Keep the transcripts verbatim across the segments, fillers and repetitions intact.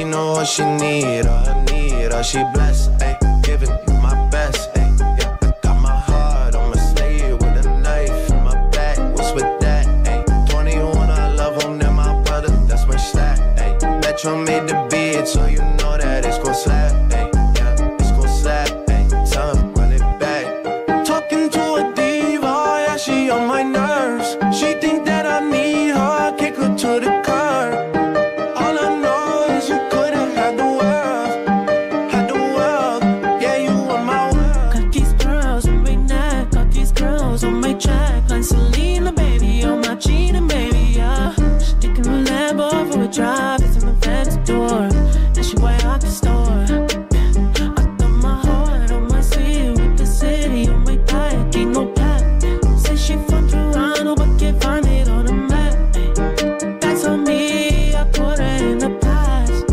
She know what she need, all I need, all she blessed, ayy. Giving you my best, ayy. Yeah, I got my heart on my sleeve with a knife in my back. What's with that, ayy? twenty-one, I love him, then my brother, that's my stat, ayy. Metro made the beat, so you know that it's gon' slap, ayy. Yeah, it's gon' slap, ayy. Tell him, run it back. Talking to a diva, yeah, she on my nerves. She think that I need her, kick her to the curb. All I know is you could've had the world, had the world, yeah, you were my world. Got these girls on my neck, got these girls on my track. Like Selena, baby, on my cheating, baby, yeah. She taking a Lambo for a drive, it's in my fancy door. And she way out the store. I got my heart on my sleeve with the city on my back, ain't no cap. Say she from Toronto, but can't find it on the map. That's on me, I put her in the past.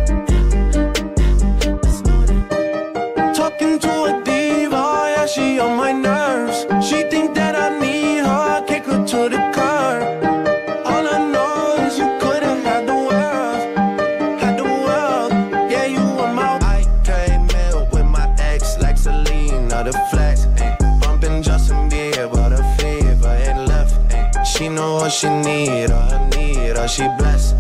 Let's know that. Talking to a diva, yeah, she on my nerves. She think that I need her, kick her to the curb. All I know is you could've had the world, had the world, yeah, you were my. I came in with my ex like Selena, the flex, ayy. Bumping Justin Bieber, the fever ain't left, ayy. She know what she need, all I need, all she blessed,